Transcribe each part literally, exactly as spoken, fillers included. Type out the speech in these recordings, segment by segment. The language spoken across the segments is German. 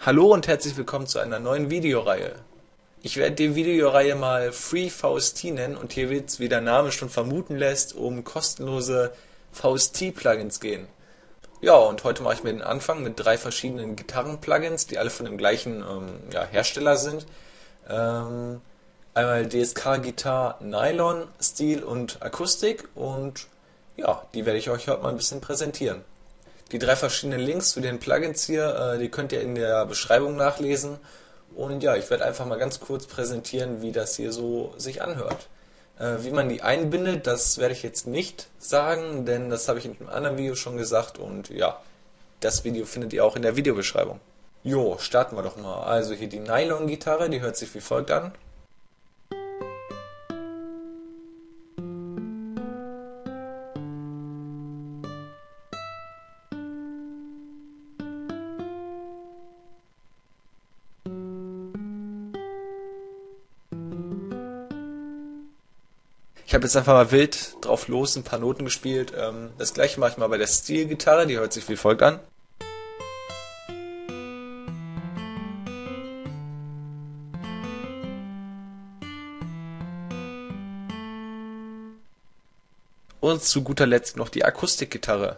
Hallo und herzlich willkommen zu einer neuen Videoreihe. Ich werde die Videoreihe mal FreeVST nennen und hier wird es, wie der Name schon vermuten lässt, um kostenlose V S T-Plugins gehen. Ja, und heute mache ich mir den Anfang mit drei verschiedenen Gitarren-Plugins, die alle von dem gleichen ähm, ja, Hersteller sind. Ähm, einmal D S K Guitar, Nylon, Steel und Akustik und ja, die werde ich euch heute mal ein bisschen präsentieren. Die drei verschiedenen Links zu den Plugins hier, äh, die könnt ihr in der Beschreibung nachlesen. Und ja, ich werde einfach mal ganz kurz präsentieren, wie das hier so sich anhört. Äh, wie man die einbindet, das werde ich jetzt nicht sagen, denn das habe ich in einem anderen Video schon gesagt. Und ja, das Video findet ihr auch in der Videobeschreibung. Jo, starten wir doch mal. Also hier die Nylon-Gitarre, die hört sich wie folgt an. Ich habe jetzt einfach mal wild drauf los ein paar Noten gespielt. Ähm, das gleiche mache ich mal bei der Steel-Gitarre, die hört sich wie folgt an. Und zu guter Letzt noch die Akustikgitarre.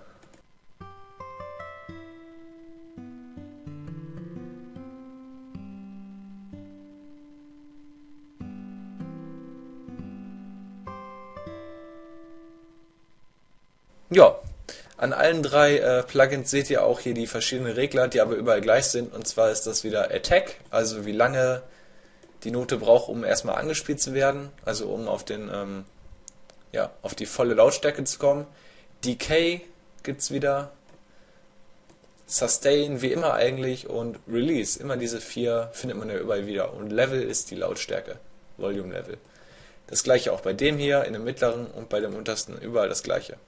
Ja, an allen drei äh, Plugins seht ihr auch hier die verschiedenen Regler, die aber überall gleich sind. Und zwar ist das wieder Attack, also wie lange die Note braucht, um erstmal angespielt zu werden, also um auf den ähm, ja, auf die volle Lautstärke zu kommen. Decay gibt's wieder, Sustain wie immer eigentlich und Release. Immer diese vier findet man ja überall wieder. Und Level ist die Lautstärke, Volume Level. Das gleiche auch bei dem hier, in dem mittleren und bei dem untersten, überall das gleiche.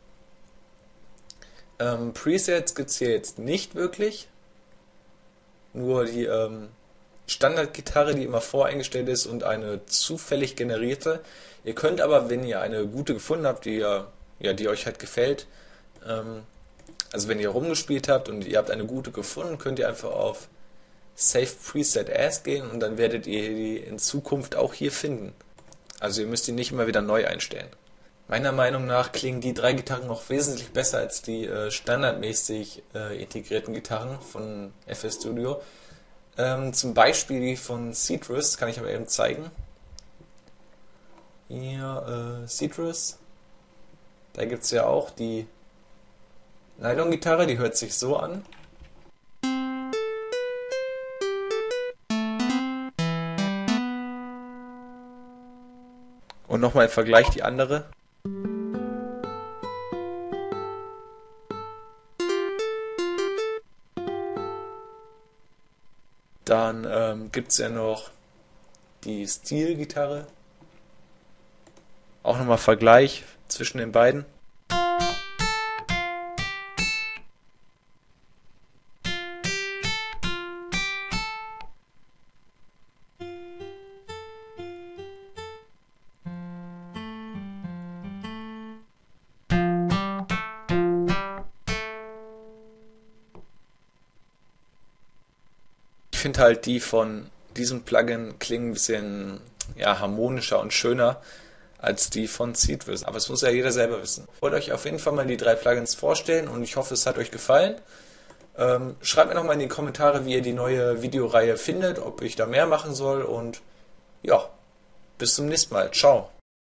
Ähm, Presets gibt es hier jetzt nicht wirklich. Nur die ähm, Standardgitarre, die immer voreingestellt ist und eine zufällig generierte. Ihr könnt aber, wenn ihr eine gute gefunden habt, die, ja, die euch halt gefällt, ähm, also wenn ihr rumgespielt habt und ihr habt eine gute gefunden, könnt ihr einfach auf Save Preset As gehen und dann werdet ihr die in Zukunft auch hier finden. Also ihr müsst die nicht immer wieder neu einstellen. Meiner Meinung nach klingen die drei Gitarren noch wesentlich besser als die äh, standardmäßig äh, integrierten Gitarren von F L Studio. Ähm, zum Beispiel die von Citrus, kann ich aber eben zeigen. Hier, äh, Citrus. Da gibt es ja auch die Nylon-Gitarre, die hört sich so an. Und nochmal im Vergleich die andere. Dann ähm, gibt es ja noch die Steel-Gitarre. Auch nochmal Vergleich zwischen den beiden. Ich finde halt, die von diesem Plugin klingen ein bisschen ja, harmonischer und schöner als die von Citrus. Aber es muss ja jeder selber wissen. Ich wollte euch auf jeden Fall mal die drei Plugins vorstellen und ich hoffe, es hat euch gefallen. Ähm, schreibt mir nochmal in die Kommentare, wie ihr die neue Videoreihe findet, ob ich da mehr machen soll und ja, bis zum nächsten Mal. Ciao.